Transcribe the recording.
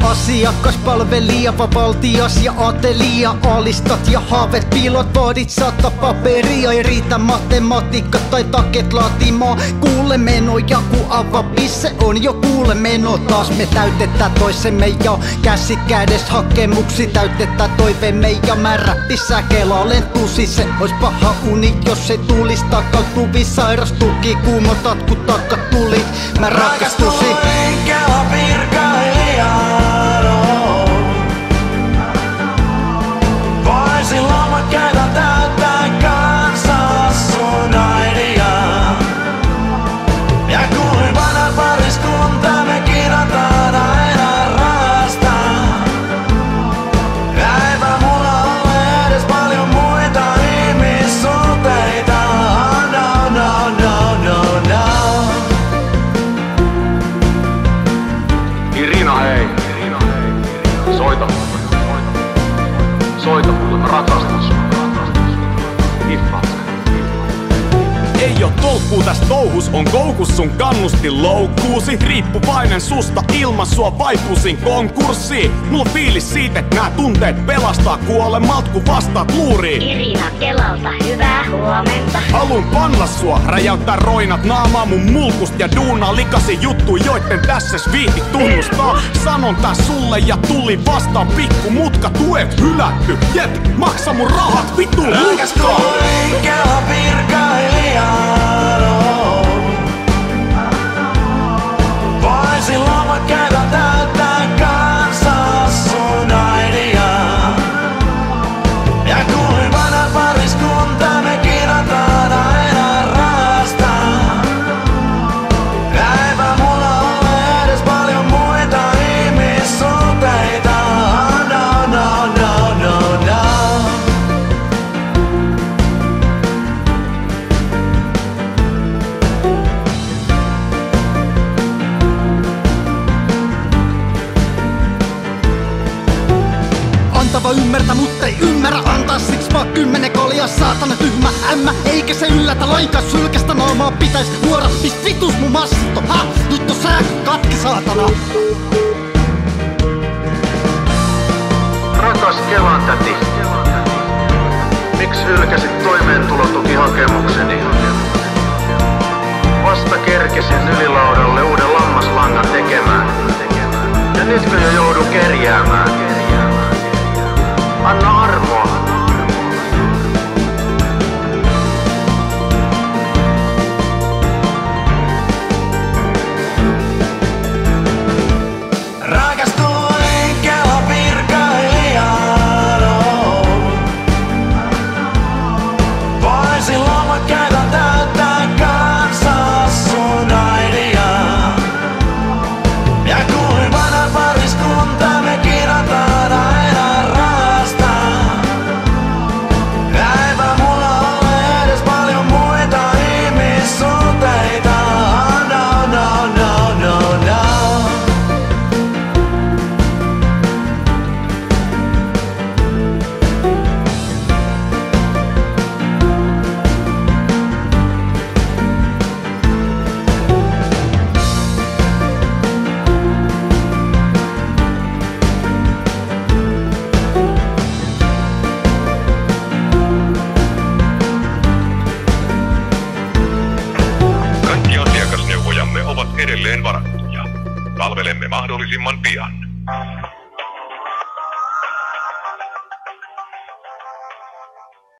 Asiakaspalvelija, valtias ja atelia. Alistat ja haavet, piilot, vaadit 100 paperia. Ei riitä matematiikka tai taket laatimaa. Kuule menoja, ku avapis, se on jo kuule meno. Taas me täytetään toisemme ja käsi kädessä hakemuksi täytetään toiveemme. Ja mä räppissä kelailen tusi, se ois paha uni, jos ei tulis takautuvi. Sairastuki, kuumotat ku takat tuli. Mä rakastusin. Kela virkailijana. Voisin lomakkeita täyttää kanssa sun aidia. Ja kuivana pariskunta me kirjoitetaan aina rahasta. Ja eipä mulla ole edes paljon muita ihmissuhteita. No, no, no, no, no. Irina, hei. Soita mulle. Soita mulle, mä rakastan sua. Hiffaat sä. Ei oo tolkkuu täs touhus, on koukus sun kannustin loukkuusi. Riippuvainen susta, ilman sua vaipusin konkurssiin. Mulla on fiilis siitä, et nää tunteet pelastaa kuolemalta, kun vastaat luuriin. Irina Kelalta, hyvää huomenta. Halun panna sua, räjäyttää roinat naamaa mun mulkust ja duunaa likasi juttu, joitten tässäs viihti tunnustaa. Sanon tää sulle ja tuli vastaan pikku mutka, tuet hylätty. Jep, maksa mun rahat, vittu Rakas lukkaa. kuin Kela virkailijana. Voisin lomakkeita täyttää kanssa sun aidia. Ja kuivana pariskunta me kirjoitetaan aina rahasta. Ja eipä mulla ole edes paljon muita ihmissuhteita. No, no, no, no, no. Antava ymmärtää, mutta ei ymmärrä antaa. Siksi vaan 10 kolia, saatana tyhmä ämmä. Eikä se yllätä lainkaan, sylkästä naamaa pitäis luoda. Mist vitus mun massto, ha? Nyt on sää katki, saatana. Rakas Kelan täti. Miksi hylkäsit toimeentulotukihakemukseni? Vasta kerkesin ylilaudalle uuden lammaslangan tekemään. Ja nytkö jo joudun kerjäämään? Anna armoa. Rakastuin Kela virkailijana. Voisin lomakkeita täyttää kanssa sun aidia. Ja kuivana pariskunta me kirjoitetaan aina rahasta. Ja eipä mulla ole edes paljon muita ihmissuhteita. No, no, no, no, no. Kaikki asiakasneuvojamme ovat edelleen varattuja. Palvelemme mahdollisimman pian.